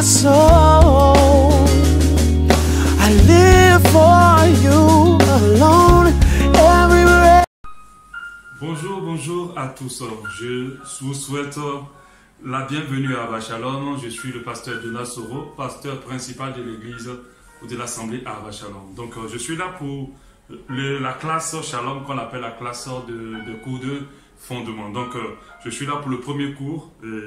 soul. I live for you alone everywhere. Bonjour à tous. Je vous souhaite la bienvenue à Abba Shalom. Je suis le pasteur Donald Soro, pasteur principal de l'église ou de l'assemblée à Abba Shalom. Donc je suis là pour la classe Shalom qu'on appelle la classe de cours de fondement. Donc je suis là pour le premier cours.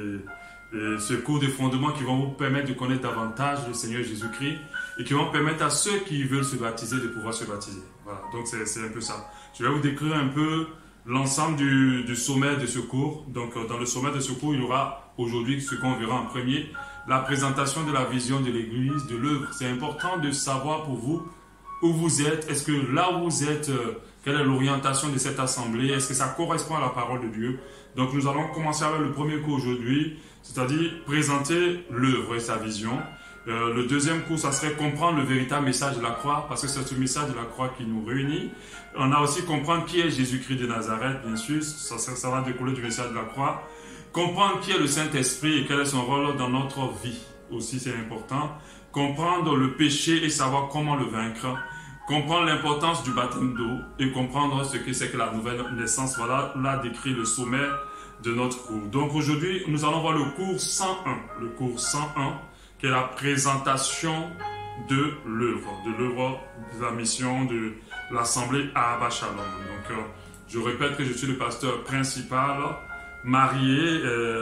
Et ce cours de fondement qui vont vous permettre de connaître davantage le Seigneur Jésus-Christ et qui vont permettre à ceux qui veulent se baptiser de pouvoir se baptiser. Voilà, donc c'est un peu ça. Je vais vous décrire un peu l'ensemble du sommaire de ce cours. Donc dans le sommaire de ce cours, il y aura aujourd'hui ce qu'on verra en premier, la présentation de la vision de l'église, de l'œuvre. C'est important de savoir pour vous où vous êtes. Est-ce que là où vous êtes, quelle est l'orientation de cette assemblée? Est-ce que ça correspond à la parole de Dieu? Donc nous allons commencer avec le premier cours aujourd'hui, c'est-à-dire présenter l'œuvre et sa vision. Le deuxième cours, ça serait comprendre le véritable message de la croix, parce que c'est ce message de la croix qui nous réunit. On a aussi comprendre qui est Jésus-Christ de Nazareth, bien sûr, ça va découler du message de la croix. Comprendre qui est le Saint-Esprit et quel est son rôle dans notre vie, aussi c'est important. Comprendre le péché et savoir comment le vaincre. Comprendre l'importance du baptême d'eau et comprendre ce que c'est que la nouvelle naissance. Voilà, là décrit le sommaire de notre cours. Donc aujourd'hui, nous allons voir le cours 101. Le cours 101, qui est la présentation de l'œuvre, de la mission de l'assemblée à Abba Shalom. Donc je répète que je suis le pasteur principal, marié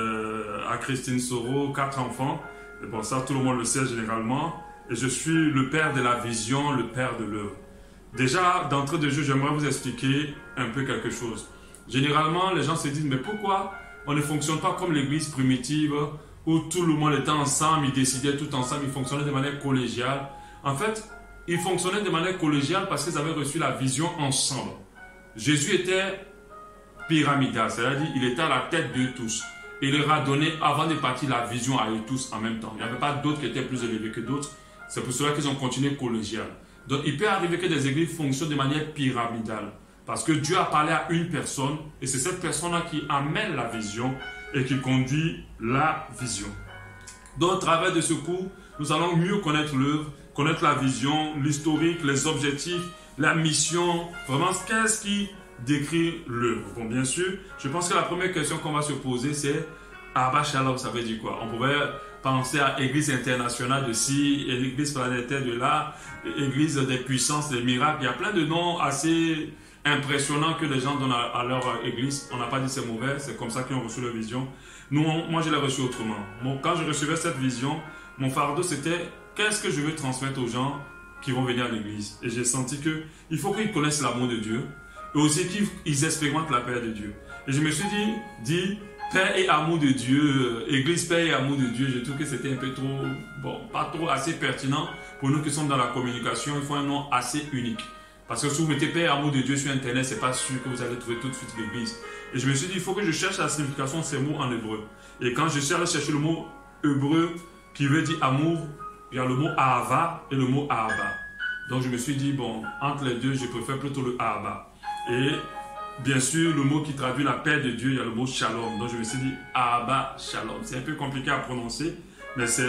à Christine Soro, 4 enfants. Et bon, ça tout le monde le sait généralement. Et je suis le père de la vision, le père de l'œuvre. Déjà, d'entrée de jeu, j'aimerais vous expliquer un peu quelque chose. Généralement, les gens se disent, mais pourquoi on ne fonctionne pas comme l'église primitive où tout le monde était ensemble, ils décidaient tout ensemble, ils fonctionnaient de manière collégiale. En fait, ils fonctionnaient de manière collégiale parce qu'ils avaient reçu la vision ensemble. Jésus était pyramidal, c'est-à-dire il était à la tête de tous. Il leur a donné, avant de partir, la vision à eux tous en même temps. Il n'y avait pas d'autres qui étaient plus élevés que d'autres. C'est pour cela qu'ils ont continué collégial. Donc, il peut arriver que des églises fonctionnent de manière pyramidale. Parce que Dieu a parlé à une personne et c'est cette personne-là qui amène la vision et qui conduit la vision. Donc, au travers de ce cours, nous allons mieux connaître l'œuvre, connaître la vision, l'historique, les objectifs, la mission. Vraiment, qu'est-ce qui décrit l'œuvre? Bon, bien sûr, je pense que la première question qu'on va se poser, c'est Abba Shalom, ça veut dire quoi? On pourrait penser à Église internationale de ci, Église planétaire de là, Église des puissances, des miracles. Il y a plein de noms assez impressionnants que les gens donnent à leur église. On n'a pas dit c'est mauvais, c'est comme ça qu'ils ont reçu leur vision. Moi, je l'ai reçu autrement. Quand je recevais cette vision, mon fardeau, c'était qu'est-ce que je veux transmettre aux gens qui vont venir à l'église? Et j'ai senti qu'il faut qu'ils connaissent l'amour de Dieu et aussi qu'ils expérimentent la paix de Dieu. Et je me suis dit paix et amour de Dieu, église, paix et amour de Dieu, je trouve que c'était un peu trop, pas trop assez pertinent pour nous qui sommes dans la communication. Il faut un nom assez unique. Parce que si vous mettez paix et amour de Dieu sur Internet, c'est pas sûr que vous allez trouver tout de suite l'église. Et je me suis dit, il faut que je cherche la signification de ces mots en hébreu. Et quand je cherche le mot hébreu qui veut dire amour, il y a le mot ahava et le mot ahaba. Donc je me suis dit, bon, entre les deux, je préfère plutôt le ahaba. Et bien sûr, le mot qui traduit la paix de Dieu, il y a le mot shalom. Donc je me suis dit, Abba Shalom. C'est un peu compliqué à prononcer, mais c'est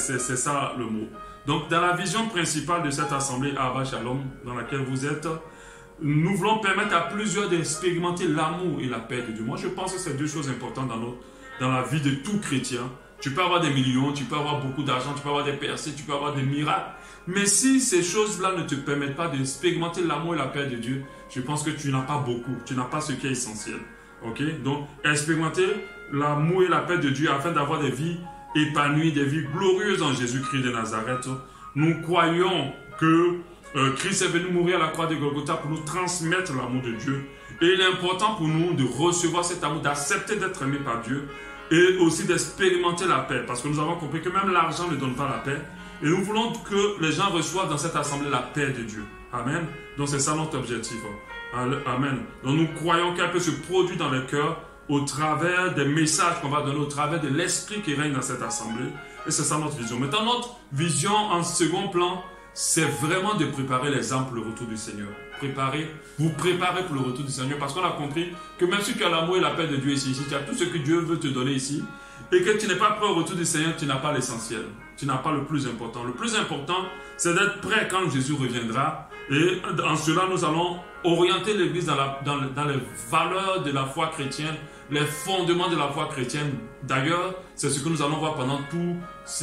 ça le mot. Donc dans la vision principale de cette assemblée Abba Shalom, dans laquelle vous êtes, nous voulons permettre à plusieurs d'expérimenter l'amour et la paix de Dieu. Moi, je pense que c'est deux choses importantes dans la vie de tout chrétien. Tu peux avoir des millions, tu peux avoir beaucoup d'argent, tu peux avoir des percées, tu peux avoir des miracles. Mais si ces choses-là ne te permettent pas d'expérimenter l'amour et la paix de Dieu, je pense que tu n'as pas beaucoup, tu n'as pas ce qui est essentiel. Ok? Donc, expérimenter l'amour et la paix de Dieu afin d'avoir des vies épanouies, des vies glorieuses en Jésus-Christ de Nazareth. Nous croyons que Christ est venu mourir à la croix de Golgotha pour nous transmettre l'amour de Dieu. Et il est important pour nous de recevoir cet amour, d'accepter d'être aimé par Dieu et aussi d'expérimenter la paix. Parce que nous avons compris que même l'argent ne donne pas la paix. Et nous voulons que les gens reçoivent dans cette assemblée la paix de Dieu. Amen. Donc c'est ça notre objectif. Amen. Donc nous croyons qu'elle peut se produire dans le cœur au travers des messages qu'on va donner, au travers de l'esprit qui règne dans cette assemblée. Et c'est ça notre vision. Maintenant, notre vision en second plan, c'est vraiment de préparer les âmes pour le retour du Seigneur. Vous préparez pour le retour du Seigneur, parce qu'on a compris que même si tu as l'amour et la paix de Dieu ici, tu as tout ce que Dieu veut te donner ici, et que tu n'es pas prêt au retour du Seigneur, tu n'as pas l'essentiel. tu n'as pas le plus important. Le plus important, c'est d'être prêt quand Jésus reviendra. Et en cela, nous allons orienter l'Église dans les valeurs de la foi chrétienne, les fondements de la foi chrétienne. D'ailleurs, c'est ce que nous allons voir pendant tous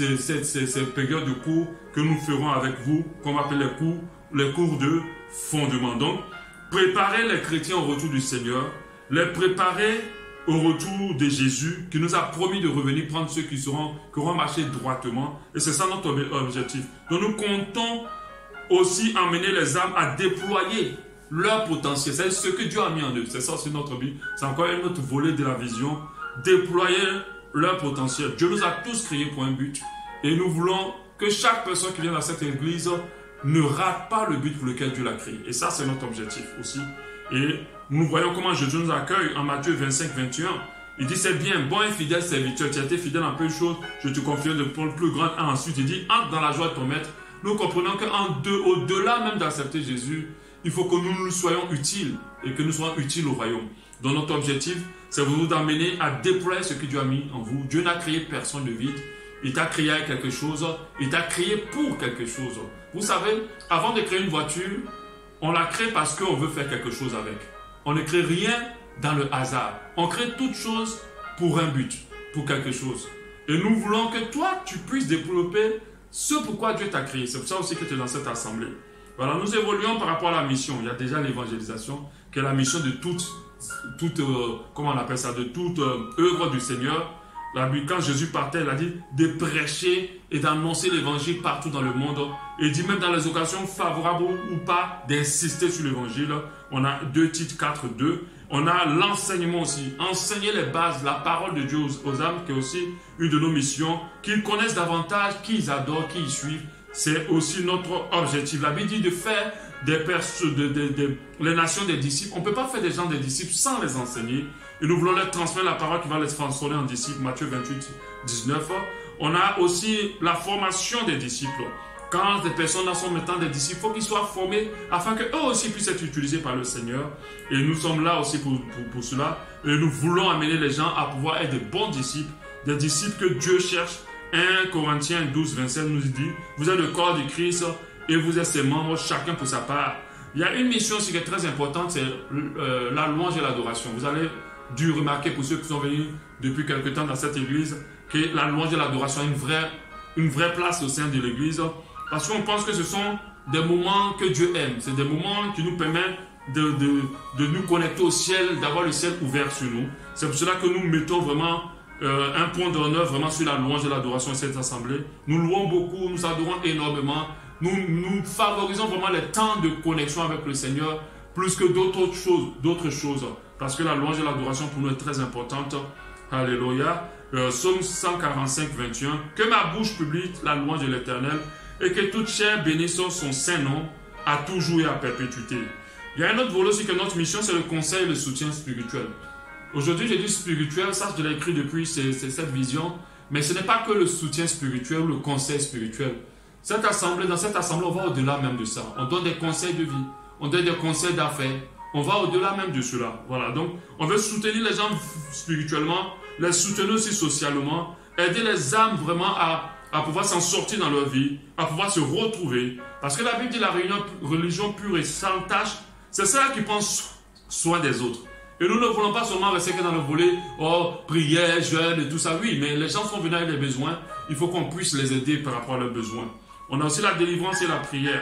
ces périodes de cours que nous ferons avec vous, qu'on appelle les cours de fondement. Donc, préparer les chrétiens au retour du Seigneur, les préparer au retour de Jésus, qui nous a promis de revenir prendre ceux qui auront marché droitement. Et c'est ça notre objectif. Donc, nous comptons aussi emmener les âmes à déployer leur potentiel. C'est ce que Dieu a mis en eux. C'est ça aussi notre Bible. C'est encore un autre volet de la vision. Déployer leur potentiel. Dieu nous a tous créés pour un but. Et nous voulons que chaque personne qui vient dans cette église ne rate pas le but pour lequel Dieu l'a créé. Et ça, c'est notre objectif aussi. Et nous voyons comment Jésus nous accueille en Matthieu 25, 21. Il dit, c'est bien, bon et fidèle serviteur. Tu as été fidèle en peu de choses, je te confie de pour le plus grand. Et ensuite, il dit, entre dans la joie de ton maître. Nous comprenons qu'au-delà même d'accepter Jésus, il faut que nous soyons utiles et que nous soyons utiles au royaume. Donc notre objectif, c'est vous d'amener à déployer ce que Dieu a mis en vous. Dieu n'a créé personne de vide. Il t'a créé avec quelque chose. Il t'a créé pour quelque chose. Vous savez, avant de créer une voiture, on la crée parce qu'on veut faire quelque chose avec. On ne crée rien dans le hasard. On crée toute chose pour un but, pour quelque chose. Et nous voulons que toi, tu puisses développer ce pourquoi Dieu t'a créé. C'est pour ça aussi que tu es dans cette assemblée. Voilà, nous évoluons par rapport à la mission. Il y a déjà l'évangélisation, qui est la mission de toute comment on appelle ça, de toute œuvre du Seigneur. Quand Jésus partait, il a dit de prêcher et d'annoncer l'évangile partout dans le monde. Et il dit même dans les occasions favorables ou pas, d'insister sur l'évangile. On a 2 Tite 4, 2. On a l'enseignement aussi. Enseigner les bases, la parole de Dieu aux âmes, qui est aussi une de nos missions. Qu'ils connaissent davantage, qu'ils adorent, qu'ils suivent. C'est aussi notre objectif. La Bible dit de faire les nations des disciples. On ne peut pas faire des gens des disciples sans les enseigner. Et nous voulons leur transmettre la parole qui va les transformer en disciples. Matthieu 28, 19. On a aussi la formation des disciples. Quand des personnes sont maintenant des disciples, il faut qu'ils soient formés afin qu'eux aussi puissent être utilisés par le Seigneur. Et nous sommes là aussi pour cela. Et nous voulons amener les gens à pouvoir être des bons disciples, des disciples que Dieu cherche. 1 Corinthiens 12, 27 nous dit, vous êtes le corps du Christ et vous êtes ses membres, chacun pour sa part. Il y a une mission aussi qui est très importante, c'est la louange et l'adoration. Vous allez dû remarquer pour ceux qui sont venus depuis quelque temps dans cette église que la louange et l'adoration a une vraie place au sein de l'église, parce qu'on pense que ce sont des moments que Dieu aime. C'est des moments qui nous permettent de nous connecter au ciel, d'avoir le ciel ouvert sur nous. C'est pour cela que nous mettons vraiment un point d'honneur vraiment sur la louange et l'adoration de cette assemblée. Nous louons beaucoup, nous adorons énormément. Nous favorisons vraiment les temps de connexion avec le Seigneur plus que d'autres choses. Parce que la louange et l'adoration pour nous est très importante. Alléluia. Psaume 145, 21. Que ma bouche publie la louange de l'Éternel et que toute chair bénisse son saint nom à toujours et à perpétuité. Il y a un autre volet aussi que notre mission, c'est le conseil et le soutien spirituel. Aujourd'hui, j'ai dit spirituel, ça je l'ai écrit depuis, c'est cette vision. Mais ce n'est pas que le soutien spirituel ou le conseil spirituel. Dans cette assemblée, on va au-delà même de ça. On donne des conseils de vie, on donne des conseils d'affaires. On va au-delà même de cela. Voilà, donc on veut soutenir les gens spirituellement, les soutenir aussi socialement, aider les âmes vraiment à pouvoir s'en sortir dans leur vie, à pouvoir se retrouver. Parce que la Bible dit la religion pure et sans tâche, c'est celle qui prend soin des autres. Et nous ne voulons pas seulement rester que dans le volet prière, jeûne et tout ça. Oui, mais les gens sont venus avec des besoins. Il faut qu'on puisse les aider par rapport à leurs besoins. On a aussi la délivrance et la prière.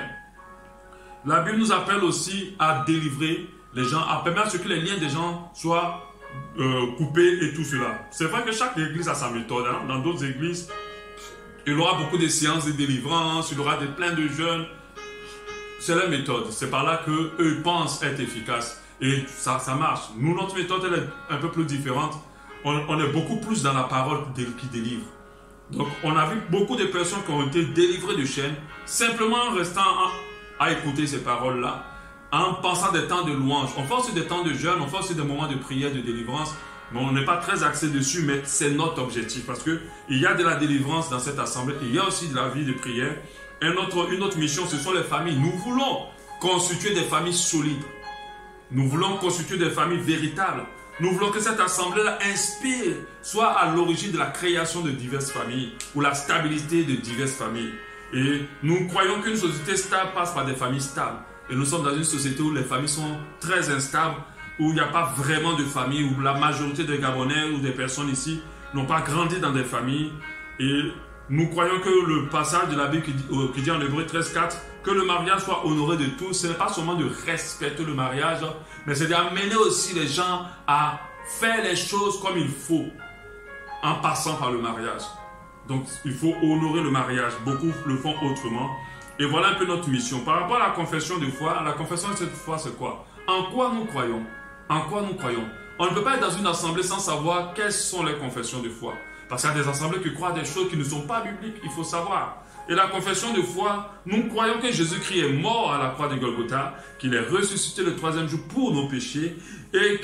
La Bible nous appelle aussi à délivrer les gens, à permettre à ce que les liens des gens soient coupés et tout cela. C'est vrai que chaque église a sa méthode. Hein. Dans d'autres églises, il y aura beaucoup de séances de délivrance, il y aura plein de jeûnes. C'est leur méthode. C'est par là qu'eux pensent être efficaces. Et ça marche. Nous, notre méthode, elle est un peu plus différente. On est beaucoup plus dans la parole qui délivre. Donc, on a vu beaucoup de personnes qui ont été délivrées de chaînes, simplement en restant à écouter ces paroles-là, en pensant des temps de louange. On fait aussi des temps de jeûne, on fait aussi des moments de prière, de délivrance, mais on n'est pas très axé dessus, mais c'est notre objectif, parce qu'il y a de la délivrance dans cette assemblée, il y a aussi de la vie de prière. Une autre mission, ce sont les familles. Nous voulons constituer des familles solides. Nous voulons constituer des familles véritables. Nous voulons que cette assemblée-là inspire, soit à l'origine de la création de diverses familles ou la stabilité de diverses familles. Et nous croyons qu'une société stable passe par des familles stables. Et nous sommes dans une société où les familles sont très instables, où il n'y a pas vraiment de famille, où la majorité des Gabonais ou des personnes ici n'ont pas grandi dans des familles. Et nous croyons que le passage de la Bible qui dit en Hébreux 13:4 que le mariage soit honoré de tous, ce n'est pas seulement de respecter le mariage, mais c'est d'amener aussi les gens à faire les choses comme il faut en passant par le mariage. Donc il faut honorer le mariage. Beaucoup le font autrement. Et voilà un peu notre mission. Par rapport à la confession de foi, la confession de cette foi, c'est quoi? En quoi nous croyons? En quoi nous croyons? On ne peut pas être dans une assemblée sans savoir quelles sont les confessions de foi. Parce qu'il y a des assemblées qui croient des choses qui ne sont pas bibliques, il faut savoir. Et la confession de foi, nous croyons que Jésus-Christ est mort à la croix de Golgotha, qu'il est ressuscité le 3e jour pour nos péchés, et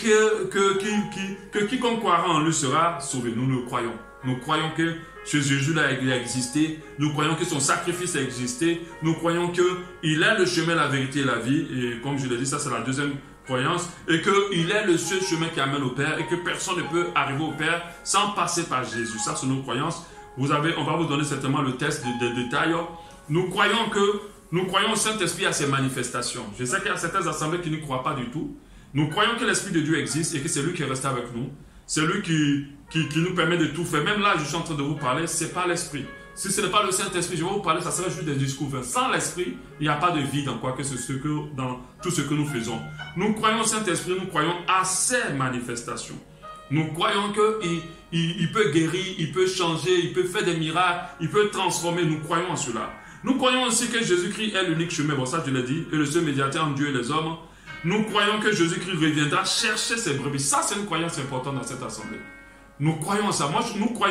que quiconque croira en lui sera sauvé. Nous le croyons. Nous croyons que ce Jésus-là il a existé, nous croyons que son sacrifice a existé, nous croyons qu'il est le chemin, la vérité et la vie, et comme je l'ai dit, ça c'est la deuxième croyance, et qu'il est le seul chemin qui amène au Père, et que personne ne peut arriver au Père sans passer par Jésus. Ça c'est nos croyances. On va vous donner certainement le test de détail. Nous croyons au Saint-Esprit à ses manifestations. Je sais qu'il y a certaines assemblées qui ne croient pas du tout. Nous croyons que l'Esprit de Dieu existe et que c'est lui qui est resté avec nous. C'est lui qui nous permet de tout faire. Même là, je suis en train de vous parler, ce n'est pas l'Esprit. Si ce n'est pas le Saint-Esprit, je vais vous parler, ça serait juste des discours. Sans l'Esprit, il n'y a pas de vie dans quoi que ce que dans tout ce que nous faisons. Nous croyons au Saint-Esprit, nous croyons à ses manifestations. Nous croyons qu'il peut guérir, il peut changer, il peut faire des miracles, il peut transformer. Nous croyons en cela. Nous croyons aussi que Jésus-Christ est l'unique chemin, bon ça je l'ai dit, et le seul médiateur entre Dieu et les hommes. Nous croyons que Jésus-Christ reviendra chercher ses brebis. Ça c'est une croyance importante dans cette assemblée. Nous croyons en ça. Moi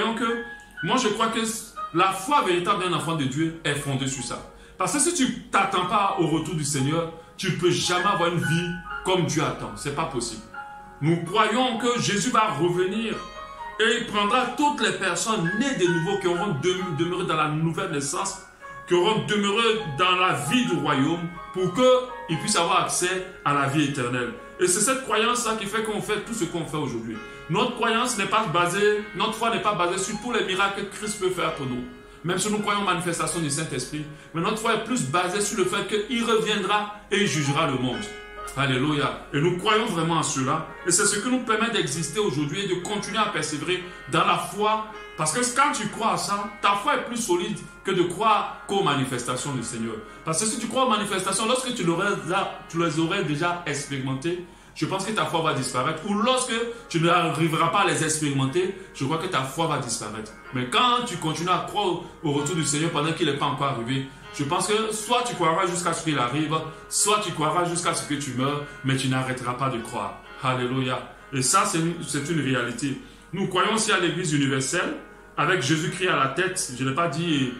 je crois que la foi véritable d'un enfant de Dieu est fondée sur ça. Parce que si tu ne t'attends pas au retour du Seigneur, tu ne peux jamais avoir une vie comme Dieu attend. Ce n'est pas possible. Nous croyons que Jésus va revenir et il prendra toutes les personnes nées de nouveau qui auront demeuré dans la nouvelle naissance, qui auront demeuré dans la vie du royaume pour qu'ils puissent avoir accès à la vie éternelle. Et c'est cette croyance-là qui fait qu'on fait tout ce qu'on fait aujourd'hui. Notre croyance n'est pas basée, notre foi n'est pas basée sur tous les miracles que Christ peut faire pour nous. Même si nous croyons aux manifestations du Saint-Esprit, mais notre foi est plus basée sur le fait qu'il reviendra et il jugera le monde. Alléluia. Et nous croyons vraiment en cela. Et c'est ce qui nous permet d'exister aujourd'hui et de continuer à persévérer dans la foi. Parce que quand tu crois à ça, ta foi est plus solide que de croire qu'aux manifestations du Seigneur. Parce que si tu crois aux manifestations, lorsque tu les aurais déjà expérimentées, je pense que ta foi va disparaître. Ou lorsque tu n'arriveras pas à les expérimenter, je crois que ta foi va disparaître. Mais quand tu continues à croire au retour du Seigneur pendant qu'il n'est pas encore arrivé, je pense que soit tu croiras jusqu'à ce qu'il arrive, soit tu croiras jusqu'à ce que tu meurs, mais tu n'arrêteras pas de croire. Alléluia. Et ça, c'est une réalité. Nous croyons aussi à l'Église universelle, avec Jésus-Christ à la tête. Je n'ai pas dit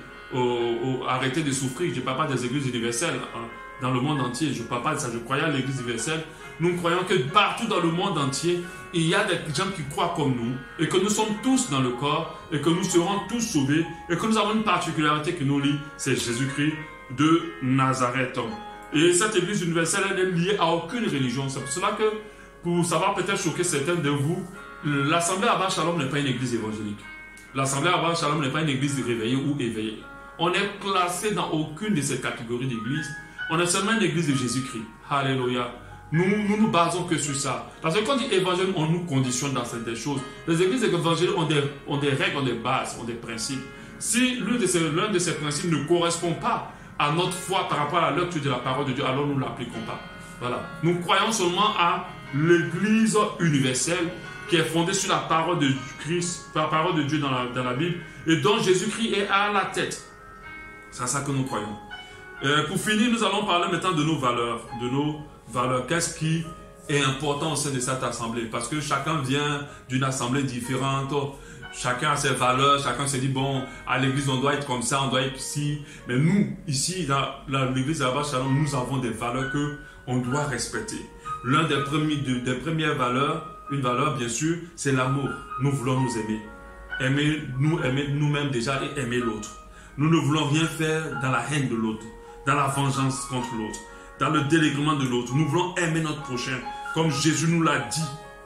arrêtez de souffrir, je ne parle pas des églises universelles dans le monde entier. Je ne parle pas de ça, je croyais à l'Église universelle. Nous croyons que partout dans le monde entier, il y a des gens qui croient comme nous, et que nous sommes tous dans le corps, et que nous serons tous sauvés, et que nous avons une particularité qui nous lie, c'est Jésus-Christ de Nazareth. Et cette Église universelle, elle est liée à aucune religion. C'est pour cela que, pour savoir peut-être choquer certains de vous, l'Assemblée Abba Shalom n'est pas une église évangélique. L'Assemblée Abba Shalom n'est pas une église réveillée ou éveillée. On est placé dans aucune de ces catégories d'églises. On est seulement une église de Jésus-Christ. Alléluia. Nous basons que sur ça. Parce que quand on dit évangile, on nous conditionne dans certaines choses. Les églises évangéliques ont des règles, ont des bases, ont des principes. Si l'un de ces principes ne correspond pas à notre foi par rapport à la lecture de la parole de Dieu, alors nous ne l'appliquons pas. Voilà. Nous croyons seulement à l'église universelle qui est fondée sur la parole de Christ, la parole de Dieu dans la Bible, et dont Jésus-Christ est à la tête. C'est à ça que nous croyons. Pour finir, nous allons parler maintenant de nos valeurs. Qu'est-ce qui est important au sein de cette assemblée? Parce que chacun vient d'une assemblée différente. Chacun a ses valeurs. Chacun se dit, bon, à l'église, on doit être comme ça, on doit être ici. Mais nous, ici, dans l'église Abba Shalom, nous avons des valeurs qu'on doit respecter. L'une des premières valeurs, une valeur, bien sûr, c'est l'amour. Nous voulons nous aimer. Aimer nous-mêmes déjà et aimer l'autre. Nous ne voulons rien faire dans la haine de l'autre, dans la vengeance contre l'autre, dans le dénigrement de l'autre. Nous voulons aimer notre prochain, comme Jésus nous l'a dit.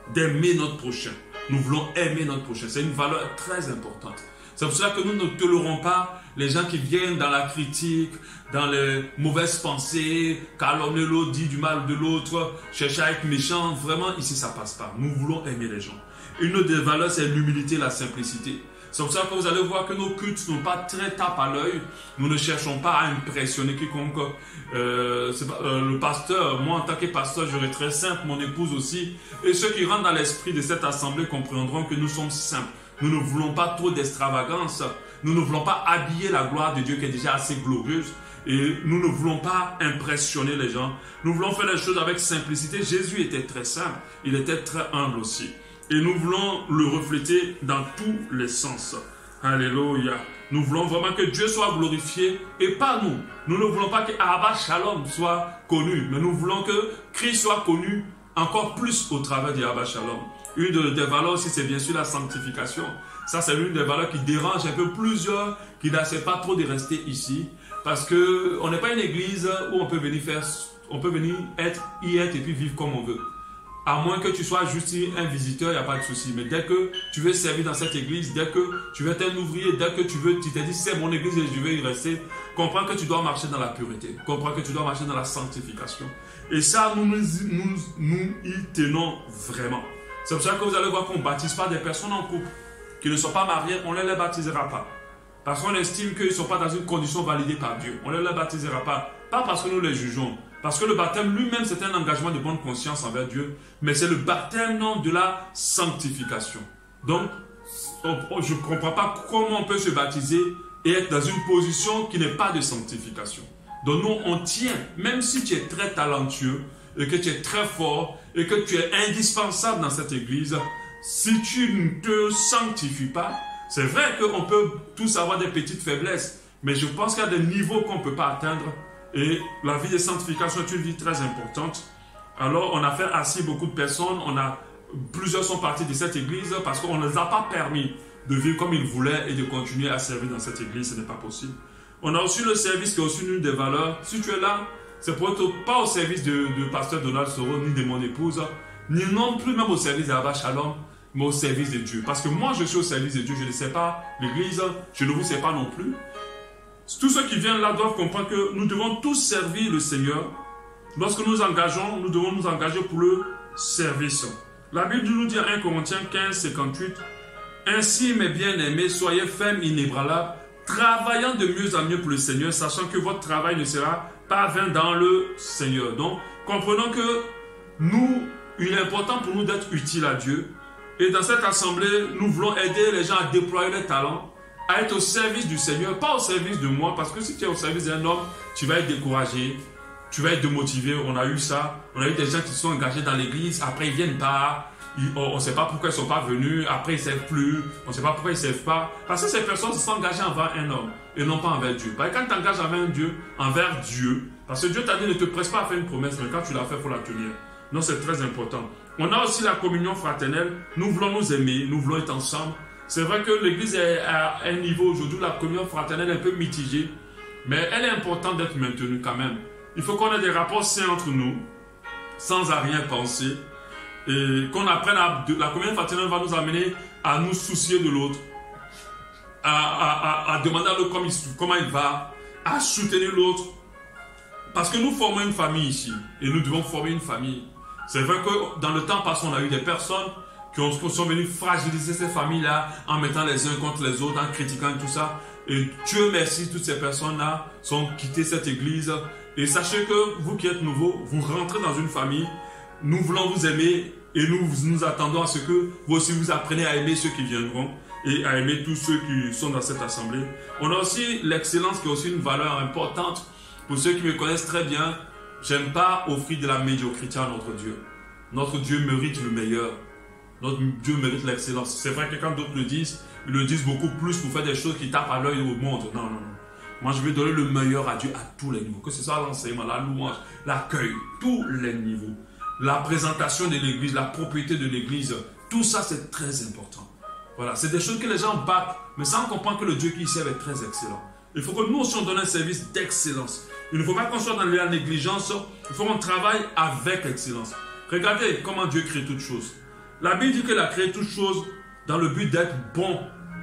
d'aimer notre prochain. Nous voulons aimer notre prochain. C'est une valeur très importante. C'est pour cela que nous ne tolérons pas les gens qui viennent dans la critique, dans les mauvaises pensées, calomnier l'autre, dire du mal de l'autre, chercher à être méchant. Vraiment, ici, ça ne passe pas. Nous voulons aimer les gens. Une autre des valeurs, c'est l'humilité et la simplicité. C'est pour ça que vous allez voir que nos cultes ne sont pas très tape à l'œil. Nous ne cherchons pas à impressionner quiconque. Le pasteur, moi en tant que pasteur, je serai très simple, mon épouse aussi. Et ceux qui rentrent dans l'esprit de cette assemblée comprendront que nous sommes simples. Nous ne voulons pas trop d'extravagance. Nous ne voulons pas habiller la gloire de Dieu qui est déjà assez glorieuse. Et nous ne voulons pas impressionner les gens. Nous voulons faire les choses avec simplicité. Jésus était très simple. Il était très humble aussi. Et nous voulons le refléter dans tous les sens. Alléluia. Nous voulons vraiment que Dieu soit glorifié et pas nous. Nous ne voulons pas que Abba Shalom soit connu, mais nous voulons que Christ soit connu encore plus au travers d'Abba Shalom. Une des valeurs aussi, c'est bien sûr la sanctification. Ça, c'est l'une des valeurs qui dérange un peu plusieurs, qui n'acceptent pas trop de rester ici. Parce qu'on n'est pas une église où on peut venir y être et puis vivre comme on veut. À moins que tu sois juste un visiteur, il n'y a pas de souci. Mais dès que tu veux servir dans cette église, dès que tu veux être un ouvrier, dès que tu t'es dit c'est mon église et je vais y rester, comprends que tu dois marcher dans la pureté. Comprends que tu dois marcher dans la sanctification. Et ça, nous y tenons vraiment. C'est pour ça que vous allez voir qu'on ne baptise pas des personnes en couple qui ne sont pas mariées, on ne les baptisera pas. Parce qu'on estime qu'ils ne sont pas dans une condition validée par Dieu. On ne les baptisera pas. Pas parce que nous les jugeons. Parce que le baptême lui-même, c'est un engagement de bonne conscience envers Dieu. Mais c'est le baptême non de la sanctification. Donc, je ne comprends pas comment on peut se baptiser et être dans une position qui n'est pas de sanctification. Donc nous, on tient, même si tu es très talentueux et que tu es très fort et que tu es indispensable dans cette église, si tu ne te sanctifies pas, c'est vrai qu'on peut tous avoir des petites faiblesses, mais je pense qu'il y a des niveaux qu'on ne peut pas atteindre. Et la vie de sanctification est une vie très importante. Alors, on a fait assis beaucoup de personnes. Plusieurs sont partis de cette église parce qu'on ne les a pas permis de vivre comme ils voulaient et de continuer à servir dans cette église. Ce n'est pas possible. On a aussi le service qui est aussi une des valeurs. Si tu es là, c'est pour être pas au service de pasteur Donald Soro, ni de mon épouse, ni non plus même au service d'Abba Shalom, mais au service de Dieu. Parce que moi, je suis au service de Dieu. Je ne sais pas l'église, je ne vous sais pas non plus. Tous ceux qui viennent là doivent comprendre que nous devons tous servir le Seigneur. Lorsque nous engageons, nous devons nous engager pour le service. La Bible nous dit en 1 Corinthiens 15, 58, « Ainsi, mes bien-aimés, soyez fermes, inébranlables, travaillant de mieux en mieux pour le Seigneur, sachant que votre travail ne sera pas vain dans le Seigneur. » Donc, comprenons que il est important pour nous d'être utiles à Dieu. Et dans cette assemblée, nous voulons aider les gens à déployer leurs talents, à être au service du Seigneur, pas au service de moi, parce que si tu es au service d'un homme, tu vas être découragé, tu vas être démotivé. On a eu ça, on a eu des gens qui se sont engagés dans l'église, après ils viennent pas, on ne sait pas pourquoi ils ne sont pas venus, après ils ne savent plus, on ne sait pas pourquoi ils ne savent pas, parce que ces personnes se sont engagées envers un homme, et non pas envers Dieu. Parce que quand tu t'engages envers Dieu, parce que Dieu t'a dit ne te presse pas à faire une promesse, mais quand tu l'as fait, il faut la tenir. Donc c'est très important. On a aussi la communion fraternelle, nous voulons nous aimer, nous voulons être ensemble. C'est vrai que l'église est à un niveau aujourd'hui, la communion fraternelle est un peu mitigée, mais elle est importante d'être maintenue quand même. Il faut qu'on ait des rapports sains entre nous, sans à rien penser, et qu'on apprenne la communion fraternelle va nous amener à nous soucier de l'autre, à demander à l'autre comment il va, à soutenir l'autre, parce que nous formons une famille ici, et nous devons former une famille. C'est vrai que dans le temps passé, on a eu des personnes qui sont venus fragiliser ces familles-là en mettant les uns contre les autres, en critiquant tout ça. Et Dieu merci, toutes ces personnes-là sont quittées cette église. Et sachez que vous qui êtes nouveaux, vous rentrez dans une famille. Nous voulons vous aimer et nous attendons à ce que vous aussi vous appreniez à aimer ceux qui viendront et à aimer tous ceux qui sont dans cette assemblée. On a aussi l'excellence qui est aussi une valeur importante. Pour ceux qui me connaissent très bien, j'aime pas offrir de la médiocrité à notre Dieu. Notre Dieu mérite le meilleur. Notre Dieu mérite l'excellence. C'est vrai que quand d'autres le disent, ils le disent beaucoup plus pour faire des choses qui tapent à l'œil au monde. Non, non, non. Moi, je vais donner le meilleur à Dieu à tous les niveaux. Que ce soit l'enseignement, la louange, l'accueil, tous les niveaux. La présentation de l'église, la propriété de l'église, tout ça, c'est très important. Voilà, c'est des choses que les gens battent, mais sans comprendre que le Dieu qui servent est très excellent. Il faut que nous aussi, on donne un service d'excellence. Il ne faut pas qu'on soit dans la négligence. Il faut qu'on travaille avec excellence. Regardez comment Dieu crée toutes choses. La Bible dit qu'il a créé toutes choses dans le but d'être bon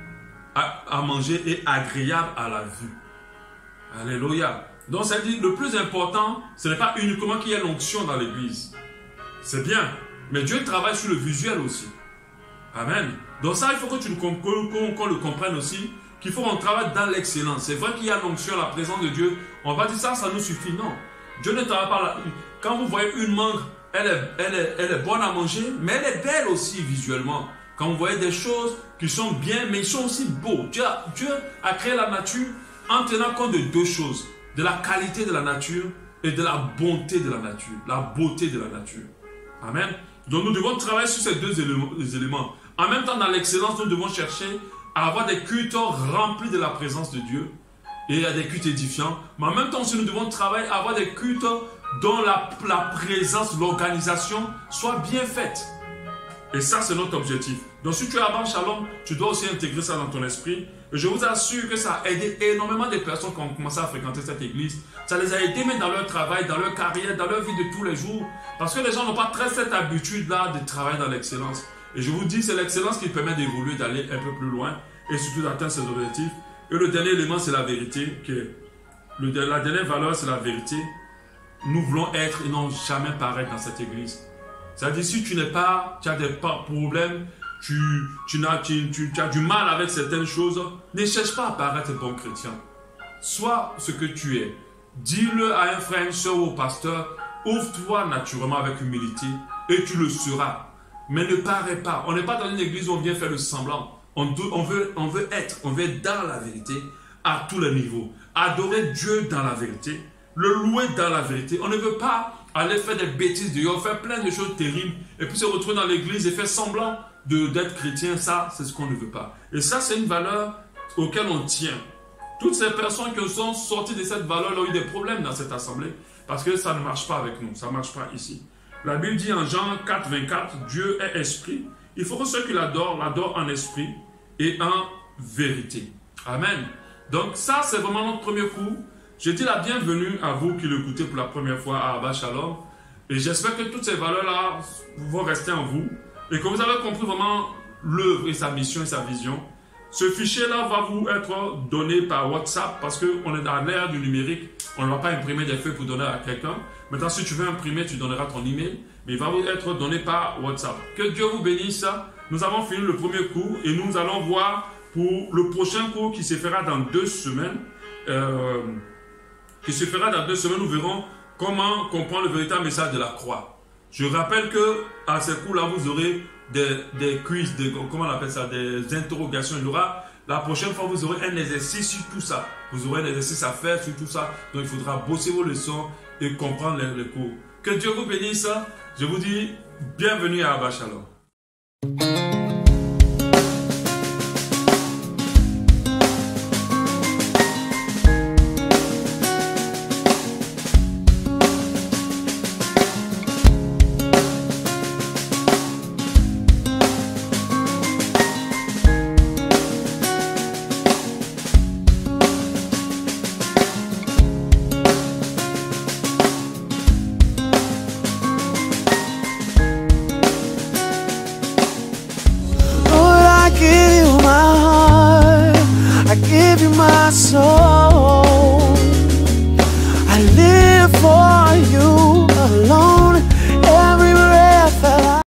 à manger et agréable à la vue. Alléluia. Donc ça dit, le plus important, ce n'est pas uniquement qu'il y ait l'onction dans l'église. C'est bien, mais Dieu travaille sur le visuel aussi. Amen. Donc ça, il faut que qu'on le comprenne aussi, qu'il faut qu'on travaille dans l'excellence. C'est vrai qu'il y a l'onction, la présence de Dieu. On va dire ça, ça nous suffit. Non. Dieu ne travaille pas là. Quand vous voyez une mangue, elle est bonne à manger, mais elle est belle aussi visuellement. Quand vous voyez des choses qui sont bien, mais ils sont aussi beaux. Dieu a créé la nature en tenant compte de deux choses. De la qualité de la nature et de la bonté de la nature. La beauté de la nature. Amen. Donc nous devons travailler sur ces deux éléments. En même temps, dans l'excellence, nous devons chercher à avoir des cultes remplis de la présence de Dieu. Et il y a des cultes édifiants. Mais en même temps aussi, nous devons travailler à avoir des cultes dont la présence, l'organisation soit bien faite. Et ça, c'est notre objectif. Donc si tu es à Abba Shalom, tu dois aussi intégrer ça dans ton esprit. Et je vous assure que ça a aidé énormément de personnes qui ont commencé à fréquenter cette église. Ça les a aidés même dans leur travail, dans leur carrière, dans leur vie de tous les jours. Parce que les gens n'ont pas très cette habitude-là de travailler dans l'excellence. Et je vous dis, c'est l'excellence qui permet d'évoluer, d'aller un peu plus loin et surtout d'atteindre ses objectifs. Et le dernier élément, c'est la vérité. La dernière valeur, c'est la vérité. Nous voulons être et non jamais paraître dans cette église. C'est-à-dire, si tu as des problèmes, tu as du mal avec certaines choses, ne cherche pas à paraître bon chrétien. Sois ce que tu es. Dis-le à un frère, une soeur ou au pasteur. Ouvre-toi naturellement avec humilité et tu le seras. Mais ne parais pas. On n'est pas dans une église où on vient faire le semblant. On veut être dans la vérité à tous les niveaux. Adorer Dieu dans la vérité. Le louer dans la vérité. On ne veut pas aller faire des bêtises dehors, faire plein de choses terribles et puis se retrouver dans l'église et faire semblant d'être chrétien. Ça, c'est ce qu'on ne veut pas. Et ça, c'est une valeur auquel on tient. Toutes ces personnes qui sont sorties de cette valeur ont eu des problèmes dans cette assemblée parce que ça ne marche pas avec nous. Ça ne marche pas ici. La Bible dit en Jean 4, 24, Dieu est esprit. Il faut que ceux qui l'adorent en esprit et en vérité. Amen. Donc ça, c'est vraiment notre premier coup. Je dis la bienvenue à vous qui l'écoutez pour la première fois à Abba Shalom. Et j'espère que toutes ces valeurs-là vont rester en vous. Et que vous avez compris vraiment l'œuvre et sa mission et sa vision. Ce fichier-là va vous être donné par WhatsApp parce qu'on est dans l'ère du numérique. On ne va pas imprimer des feuilles pour donner à quelqu'un. Maintenant, si tu veux imprimer, tu donneras ton email. Mais il va vous être donné par WhatsApp. Que Dieu vous bénisse. Nous avons fini le premier cours et nous allons voir pour le prochain cours qui se fera dans 2 semaines. Nous verrons comment comprendre le véritable message de la croix. Je rappelle que à ces cours-là, vous aurez des quiz, comment on appelle ça, des interrogations. La prochaine fois, vous aurez un exercice sur tout ça. Vous aurez un exercice à faire sur tout ça. Donc, il faudra bosser vos leçons et comprendre les cours. Que Dieu vous bénisse. Je vous dis bienvenue à Abba Shalom. I give you my heart, I give you my soul.